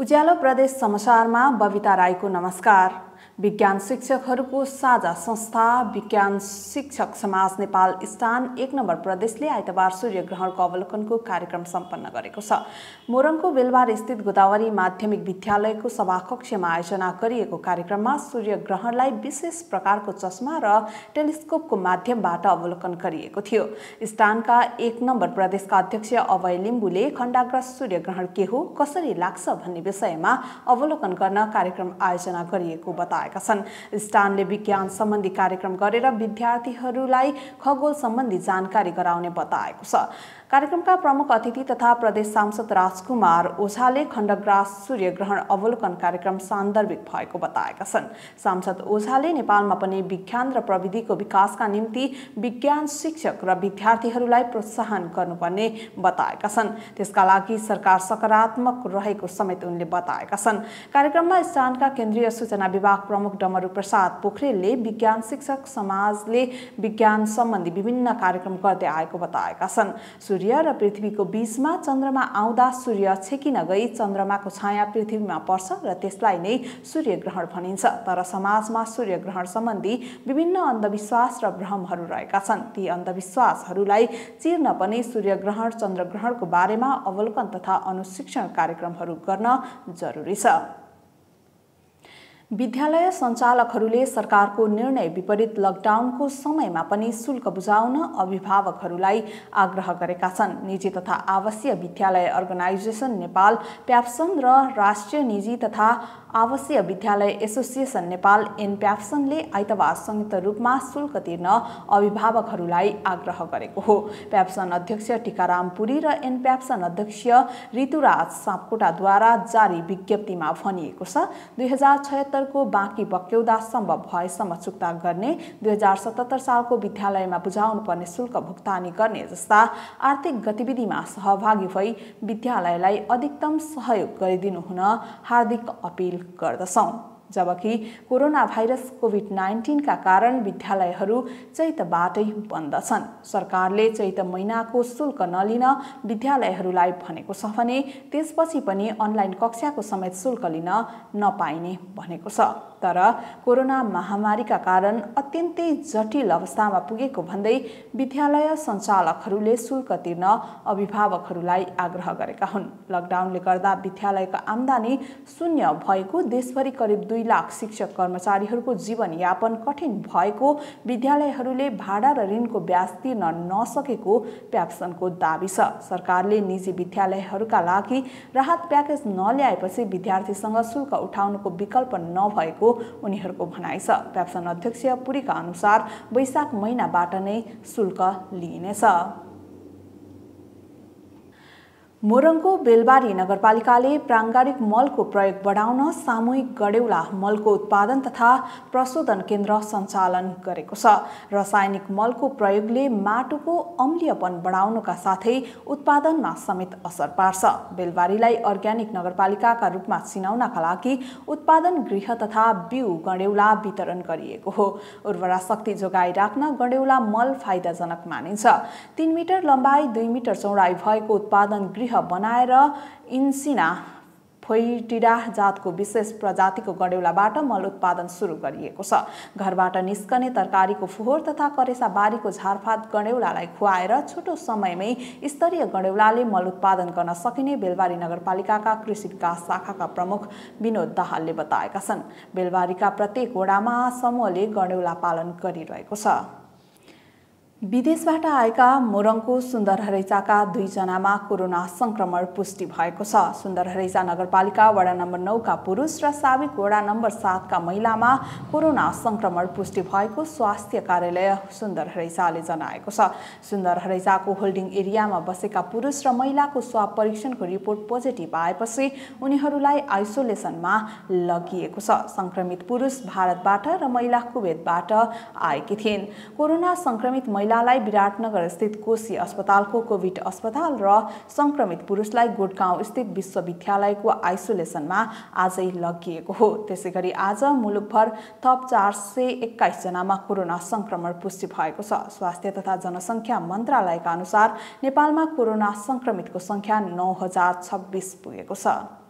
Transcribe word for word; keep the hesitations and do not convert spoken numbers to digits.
उज्यालो प्रदेश समाचारमा बबिता राईको नमस्कार। विज्ञान शिक्षकहरूको साझा संस्था विज्ञान शिक्षक समाज नेपाल स्थान एक नम्बर प्रदेशले आइतबार सूर्य ग्रहणको अवलोकनको कार्यक्रम सम्पन्न गरेको छ। मोरङको बेलबार स्थित गोदावरी माध्यमिक विद्यालयको सभाकक्षमा आयोजना गरिएको कार्यक्रममा सूर्य ग्रहणलाई विशेष प्रकारको चस्मा र टेलिस्कोपको माध्यमबाट अवलोकन गरिएको थियो। स्थानका एक नम्बर प्रदेशका अध्यक्ष अभय लिम्बुले खण्डाग्रस्त सूर्य ग्रहण के हो, कसरी लाग्छ भन्ने विषयमा अवलोकन गर्न कार्यक्रम आयोजना गरिएको बताए। स्थानले विज्ञान सम्बन्धी कार्यक्रम गरेर विद्यार्थीहरूलाई खगोल सम्बन्धी जानकारी गराउने बताएको छ। कार्यक्रमका प्रमुख अतिथि तथा प्रदेश सांसद राजकुमार ओझाले खण्डग्रास सूर्य ग्रहण अवलोकन कार्यक्रम सान्दर्भिक भएको बताएका छन्। सांसद ओझाले नेपालमा पनि विज्ञान र प्रविधिको विकासका निम्ति विज्ञान शिक्षक र विद्यार्थीहरूलाई प्रोत्साहन गर्नुपर्ने बताएका छन्। त्यसका लागि सरकार सकारात्मक रहेको समेत उनले बताएका छन्। कार्यक्रममा स्थानका केन्द्रीय सूचना विभाग प्रमुख डमरू प्रसाद पोखरेलले विज्ञान शिक्षक समाजले विज्ञान सम्बन्धी विभिन्न कार्यक्रम गर्दै आएको बताएका छन्। सूर्य र पृथ्वीको बीचमा चन्द्रमा आउँदा सूर्य छेकिन गई चन्द्रमाको छाया पृथ्वीमा पर्छ र त्यसलाई नै सूर्य ग्रहण भनिन्छ। तर समाजमा सूर्य ग्रहण सम्बन्धी विभिन्न अन्धविश्वास र भ्रमहरू रहेका छन्। ती अन्धविश्वासहरूलाई चिर्न पनि सूर्य ग्रहण चन्द्र ग्रहणको बारेमा अवलोकन तथा अनुशिक्षण कार्यक्रमहरू गर्न जरुरी छ। विद्यालय सञ्चालकहरूले सरकारको निर्णय विपरीत लकडाउनको समयमा पनि शुल्क बुझाउन अभिभावकहरूलाई आग्रह गरेका छन्। निजी तथा आवासीय विद्यालय अर्गनाइजेसन नेपाल प्याप्सन र राष्ट्रिय निजी तथा आवासीय विद्यालय एसोसिएसन नेपाल एन प्याप्सनले आइतबार संयुक्त रूपमा शुल्क तिर्न अभिभावकहरूलाई आग्रह गरेको हो। प्याप्सन अध्यक्ष टीकाराम पुरी र एन प्याप्सन अध्यक्ष ऋतुराज सापकोटाद्वारा जारी विज्ञप्तिमा भनिएको छ, दुई हजार छयत्तरको बाँकी बक्यौदा सम्भव भएसम्म चुक्ता गर्ने, दुई हजार सतहत्तर सालको विद्यालयमा बुझाउनु पर्ने शुल्क भुक्तानी गर्ने जस्ता आर्थिक गतिविधिमा सहभागी भई विद्यालयलाई अधिकतम सहयोग गरिदिनु हुन हार्दिक अपिल गर्दछौं। जबकि कोरोना भाइरस कोभिड नाइन्टीन का कारण विद्यालयहरू चैतबाटै बन्द छन्। सरकारले चैत महिनाको शुल्क नलिन विद्यालयहरूलाई भनेको छ भने त्यसपछि पनि अनलाइन कक्षाको समेत शुल्क लिन नपाइने भनेको छ। तर कोरोना महामारीका कारण अत्यन्तै जटिल अवस्थामा पुगेको भन्दै विद्यालय सञ्चालकहरूले शुल्क तिर्न अभिभावकहरूलाई आग्रह गरेका हुन्। लकडाउनले गर्दा विद्यालयको आम्दानी शून्य भएको, देशभरि करिब दुई लाख शिक्षक कर्मचारीहरूको जीवनयापन कठिन भएको, विद्यालयहरूले भाडा र ऋणको ब्याज तिर्न नसकेको प्याप्सनको दाबी छ। सरकारले निजी विद्यालयहरूका लागि राहत प्याकेज नल्याएपछि विद्यार्थीसँग शुल्क उठाउनुको विकल्प नभएको उनीहरूको भनाइ छ। प्याप्सन अध्यक्ष पुरीका अनुसार वैशाख महिनाबाट नै शुल्क लिइनेछ। मोरङको बेलबारी नगरपालिकाले प्राङ्गारिक मलको प्रयोग बढाउन सामूहिक गडेउला मलको उत्पादन तथा प्रशोधन केन्द्र सञ्चालन गरेको छ। रासायनिक मलको प्रयोगले माटोको अम्लीयपन बढाउनका साथै उत्पादनमा समेत असर पार्छ। बेलबारीलाई अर्ग्यानिक नगरपालिकाका रूपमा चिनाउनका लागि उत्पादन गृह तथा बिउ गडेउला वितरण गरिएको हो। उर्वरा शक्ति जोगाई राख्न गडेउला मल फाइदाजनक मानिन्छ। तीन मिटर लम्बाइ दुई मिटर चौडाइ भएको उत्पादन गृह बनाएर इन्सिना फोइटिडा जातको विशेष प्रजातिको गडेउलाबाट मल उत्पादन सुरु गरिएको छ। घरबाट निस्कने तरकारीको फोहोर तथा करेसा बारीको झारफात गडेउलालाई खुवाएर छोटो समयमै स्तरीय गडेउलाले मल उत्पादन गर्न सकिने बेलबारी नगरपालिकाका कृषि विकास शाखाका प्रमुख विनोद दाहालले बताएका छन्। बेलबारीका प्रत्येक वडामा समूहले गडेउला पालन गरिरहेको छ। विदेशबाट आएका मोरङको सुन्दर हरैचाका दुईजनामा कोरोना संक्रमण पुष्टि भएको छ। सुन्दर हरैचा नगरपालिका वडा नम्बर नौ का पुरुष र साबिक वडा नम्बर सात का महिलामा कोरोना संक्रमण पुष्टि भएको स्वास्थ्य कार्यालय सुन्दर हरैचाले जनाएको छ। सुन्दर हरैचाको होल्डिङ एरियामा बसेका पुरुष र महिलाको स्वाब परीक्षणको रिपोर्ट पोजिटिभ आएपछि उनीहरूलाई आइसोलेसनमा लगिएको छ। संक्रमित पुरुष भारतबाट र महिला कुवेतबाट आएकी थिइन्। कोरोना संक्रमित महिलालाई विराटनगर स्थित कोशी अस्पतालको कोभिड अस्पताल र संक्रमित पुरुषलाई गोठगाउँ स्थित विश्वविद्यालयको आइसोलेसनमा आजै लगिएको हो। त्यसैगरी आज मुलुकभर थप चार सय एक्काइस जनामा कोरोना संक्रमण पुष्टि भएको छ। स्वास्थ्य तथा जनसङ्ख्या मन्त्रालयका अनुसार नेपालमा कोरोना संक्रमितको संख्या नौ हजार छब्बीस पुगेको छ।